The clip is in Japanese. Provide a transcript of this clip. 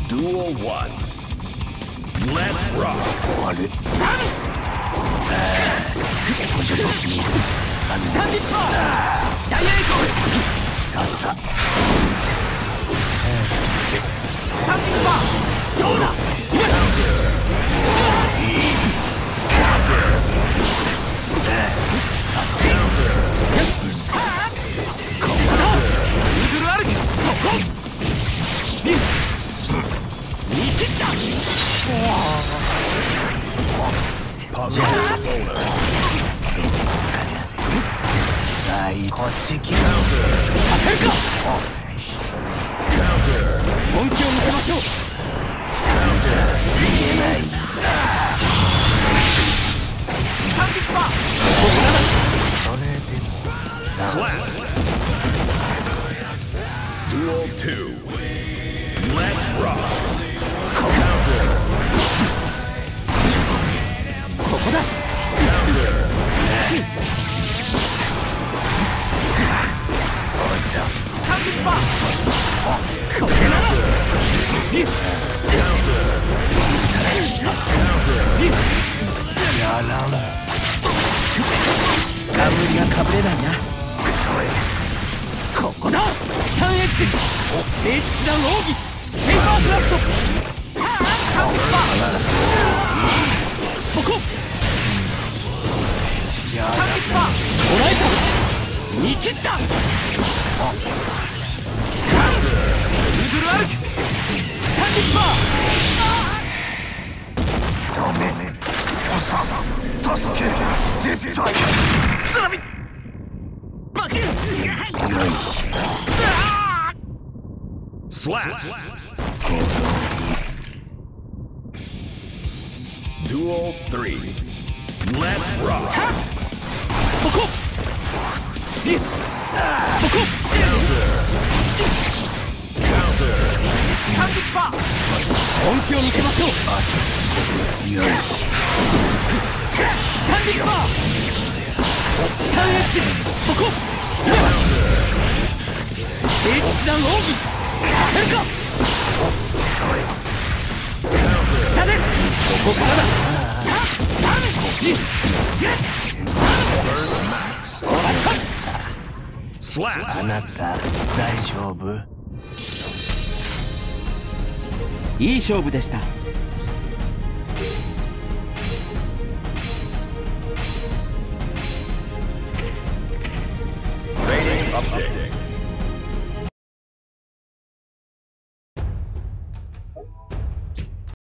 Duel 1. Let's rock. あれ補助の君スタンディッパーダイヤエイコさあさあスタンディッパーどうだこっち来るさせるか本気を見せましょう見えないスタンディッパーそれでも Duel 2. Let's rock. ここだスタンディッパーこれならやらん冠がかぶれないなここだスタンエッジ聖騎士団奥義ペーパーブラストスタンディッパーそこスタンディッパーもらえた見切ったルル歩きスタンディッパーダメ助け絶対スラビバキュ Slap. Duel 3. Let's rock. そこそこスタンディッパー本気を見せましょうスタンディッパースタンエッジそこ聖騎士団奥義させるか下でここからだあなた大丈夫いい勝負でした Rating update.